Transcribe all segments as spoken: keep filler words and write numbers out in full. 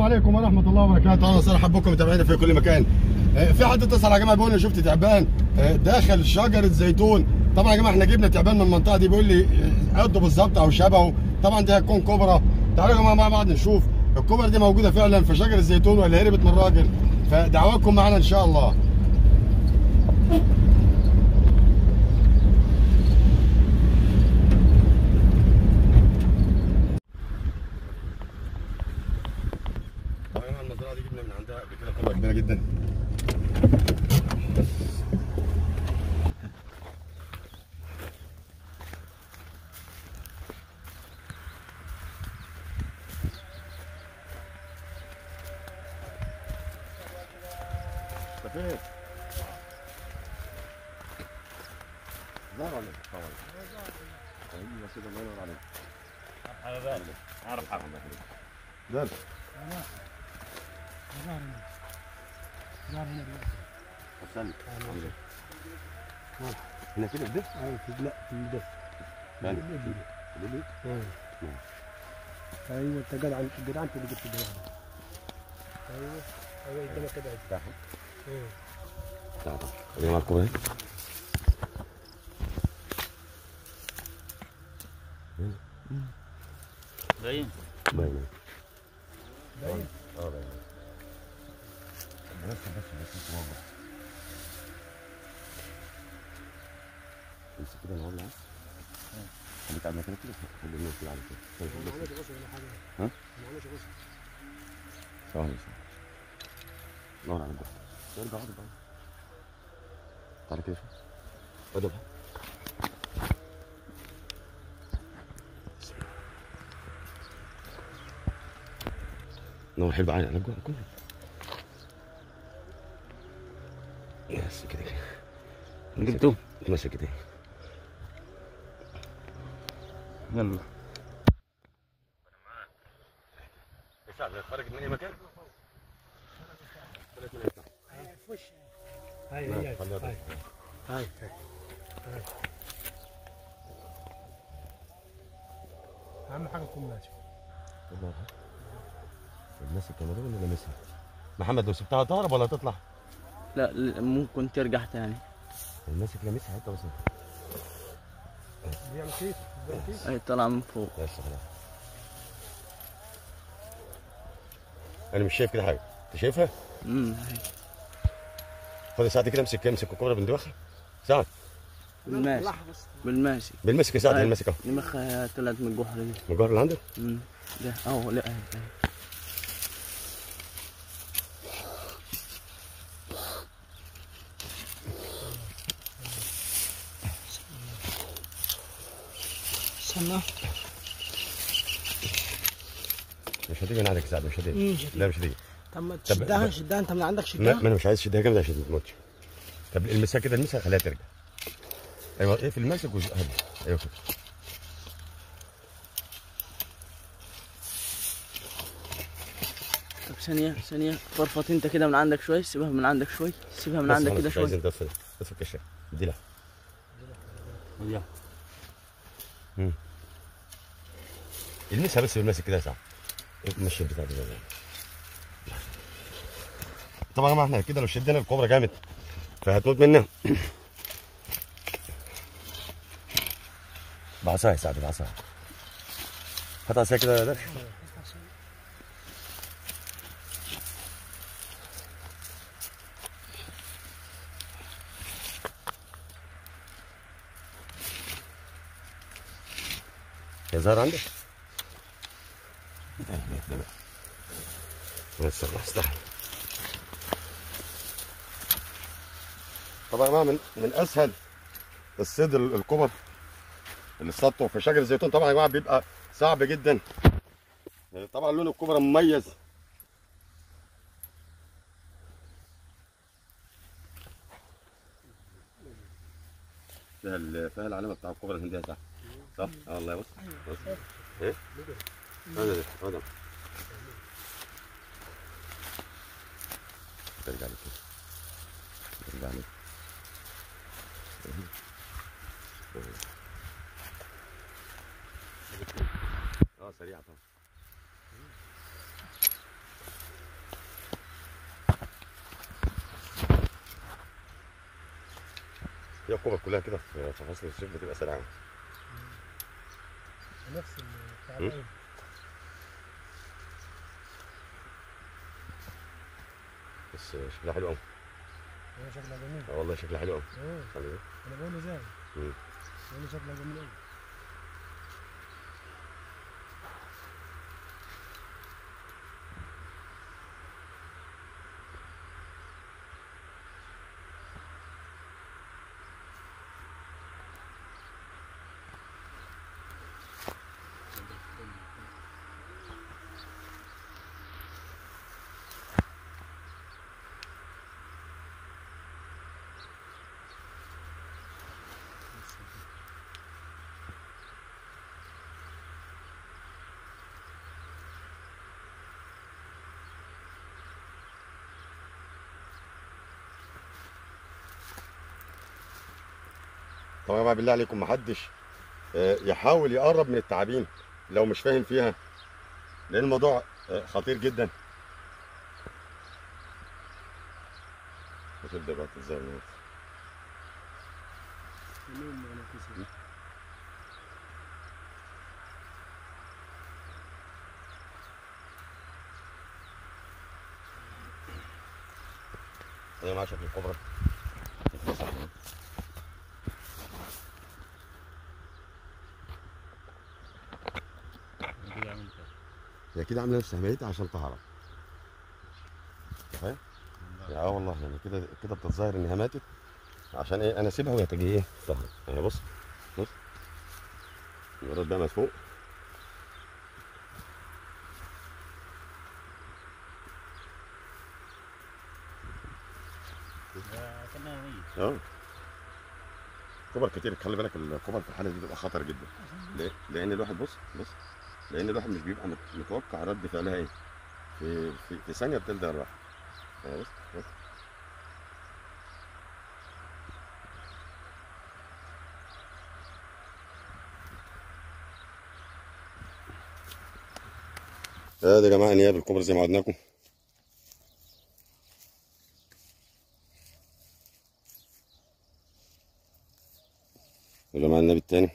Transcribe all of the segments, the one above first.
عليكم ورحمه الله وبركاته. اهلا وسهلا حبكم متابعينا في كل مكان. في حد اتصل يا جماعه بيقول لي شفت تعبان داخل شجره زيتون. طبعا يا جماعه احنا جبنا تعبان من المنطقه دي، بيقول لي قده بالظبط او شبهه. طبعا دي هتكون كوبرا. تعالوا يا جماعه مع بعض نشوف الكوبرا دي موجوده فعلا في شجره الزيتون ولا هربت من الراجل. فدعواكم معنا ان شاء الله. طبعا المزرعه دي جبنا من عندها قبل كده كوبرا كبيره جدا. فين؟ ظهر عليك طبعا. ايوه كده الله ينور عليك. مرحبا بك. اعرف حالك. درس. لا. ظهر هنا. ظهر هنا استنى. هنا كده بدف؟ ايوه في لا في بدف. فين؟ في بدف؟ ايوه انت جدع جدع انت اللي جبت الجدع. ايوه ايوه قدامك كده اهي. ايوه. تعال تعال. خلينا مع الكوره اهي. باين؟ باين باين؟ اه باين. بس بس بس واضح. امسك كده نقول لها. خليك قاعد مكانك كده خلي الناس كده على كده. ما عملش غسل ولا حاجه. ها؟ ما عملش غسل. ثواني ثواني. نور على البحر. ارجع ارجع. تعالى كده شوف. ادب. نور حلو عيني على الجوع كله. بس كده كده. جبته؟ ماشي كده. يلا. يساعد خرجت من اي مكان؟ طلعت من اي مكان؟ في وش. هاي هاي هاي. هاي هاي. اهم حاجه تكون ماشي. والله ماسك الكاميرا ولا لامسها؟ محمد لو سبتها تهرب ولا تطلع؟ لا ممكن ترجع تاني. الماسك لامسها حتى بس. بيعمل كيف؟ بيعمل كيف؟ اي طلع من فوق. بس خلاص. انا مش شايف كده حاجه، انت شايفها؟ امم هي. خد ساعتي كده امسك امسك الكاميرا بندوخها. ساعد. بالماشي بالماشي بالمسك يا سعد. المسك اهو. المخ طلعت من الجحر دي. من الجحر اللي عندك؟ امم ده اهو. لا اهي اهي. استنى. مش هتيجي من عندك يا سعد. مش هتيجي. لا مش هتيجي. طب ما تشدها شدها انت من عندك شدها. ما انا مش عايز اشدها جامد عشان ما تموتش. طب المسها كده المسها خليها ترجع. ايوه ايه في المسك وزقها. ايوه كده. طب ثانية ثانية فرفط انت كده من عندك شوي. سيبها من عندك شوي. سيبها من عندك كده شوي. عايز انت تفك تفك الشاي. ادي لها. اديها. امم المسها بس بالمسك كده يا سعد. مشي البتاع ده. طبعا يا جماعه احنا كده لو شدينا الكوبرا جامد فهتموت منها. بعصايه يا سعد. بعصايه. هات عصايه كده يا درش. يا زهر عندك؟ بس الله يستحمل. طبعا يا جماعه من من اسهل الصيد الكبر اللي اصطادته في شجر الزيتون. طبعا يا جماعه بيبقى صعب جدا. طبعا لون الكبرى مميز. فيها فيها العلامه بتاع الكبرى الهنديه صح؟ صح؟ اه والله. بص بص ايه؟ هذا ده هذا. ترجع لي كده. ترجع لي. اه سريعه طبعا. الكوبر كلها كده في في فصل الصيف بتبقى سريعه. نفس التعبان. بس شكلها حلو قوي. هي شكلها جميل. اه والله شكلها حلو قوي. اه انا بقول له زي امم بقول له شكلها جميل قوي. طبعا يا جماعه بالله عليكم محدش آه، يحاول يقرب من التعابين لو مش فاهم فيها، لان الموضوع آه، خطير جدا. شوف ده بقى ازاي يا جماعه شكل الكوبرا. هي كده عامله نفس عمليتها عشان تهرب. فاهم؟ اه والله يعني كده كده بتتظاهر انها ماتت عشان ايه انا اسيبها وهي تجي ايه تهرب. يعني بص بص مجرد بقى مسفوق. اه كبر كتير. خلي بالك الكبر في الحاله دي بتبقى خطر جدا. ليه؟ لان الواحد بص بص لان الواحد مش بيبقى متوقع رد فعلها ايه في في, في ثانيه بتلدغ الواحد. يعني بص بص ادي يا جماعه نياب الكبر زي ما وعدناكم. يا جماعه النبي التاني.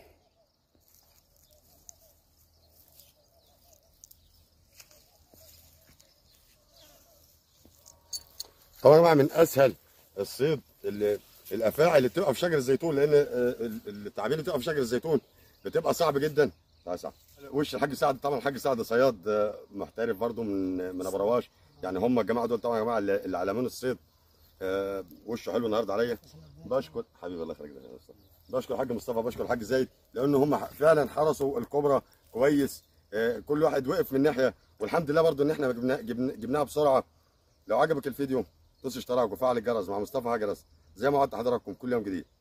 طبعا يا جماعه من اسهل الصيد اللي الافاعي اللي بتبقى في شجر الزيتون، لان التعابين اللي بتبقى في شجر الزيتون بتبقى صعب جدا. تعال صعب وش الحاج سعد. طبعا الحاج سعد صياد محترف برضو من من ابو رواش. يعني هم الجماعه دول طبعا يا جماعه اللي علمونا الصيد. وشه حلو النهارده عليا. بشكر حبيبي الله يخليك. بشكر الحاج مصطفى، بشكر الحاج زايد، لان هم فعلا حرسوا الكبرى كويس. كل واحد وقف من ناحيه، والحمد لله برضو ان احنا جبنا جبناها بسرعه. لو عجبك الفيديو دوس اشتراك وفعل الجرس مع مصطفى هجرس زي ما وعدت حضراتكم كل يوم جديد.